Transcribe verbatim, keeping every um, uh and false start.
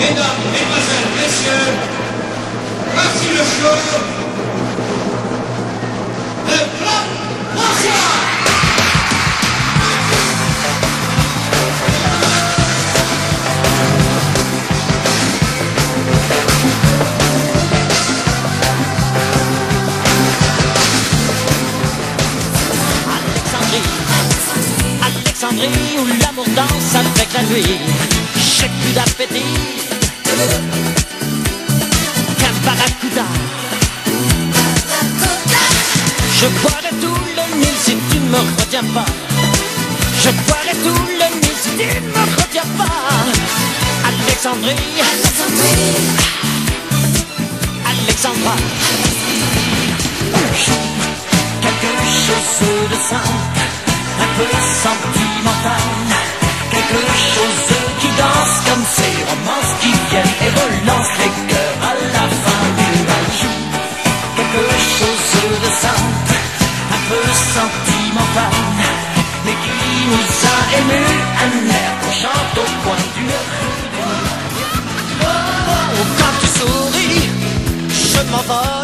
Mesdames, Mesdemoiselles, Messieurs, voici le show de Claude François. Alexandrie, où l'amour danse avec la nuit. J'ai plus d'appétit qu'un barracuda. Je boirai tout le Nil si tu ne me retiens pas. Je boirai tout le Nil si tu ne me retiens pas. Alexandrie, Alexandra, quelque chose de simple, un peu sentimental, quelque chose qui danse comme ces romances qui viennent et relancent les cœurs à la fin du bal. Quelque chose de simple, un peu sentimental, mais qui nous a émus, un air qu'on chante au coin d'une rue. Oh, quand tu souris, je m'envole.